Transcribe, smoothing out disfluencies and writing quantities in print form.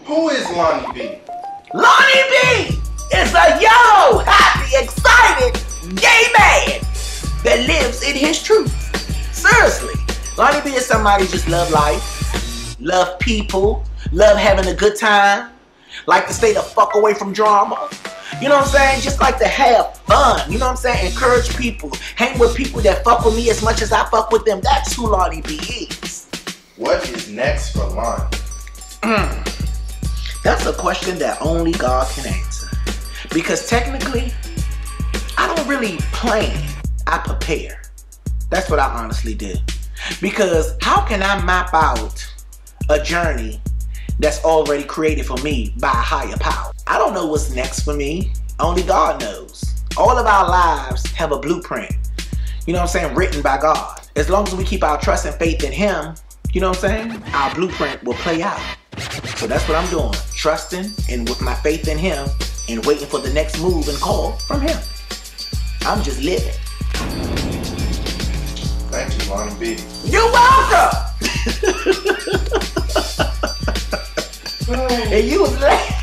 Who is Lonnie B? Lonnie B is a young, happy, excited, gay man that lives in his truth. Seriously. Lonnie B is somebody who just love life, love people, love having a good time, like to stay the fuck away from drama. You know what I'm saying? Just like to have fun. You know what I'm saying? Encourage people. Hang with people that fuck with me as much as I fuck with them. That's who Lonnie B is. What is next for Lonnie? That's a question that only God can answer. Because technically, I don't really plan. I prepare. That's what I honestly did. Because how can I map out a journey that's already created for me by a higher power? I don't know what's next for me. Only God knows. All of our lives have a blueprint, you know what I'm saying, written by God. As long as we keep our trust and faith in Him, you know what I'm saying, our blueprint will play out. So that's what I'm doing. Trusting and with my faith in Him and waiting for the next move and call from Him. I'm just living. Thank you, Lonnie B. You're welcome! And you was late.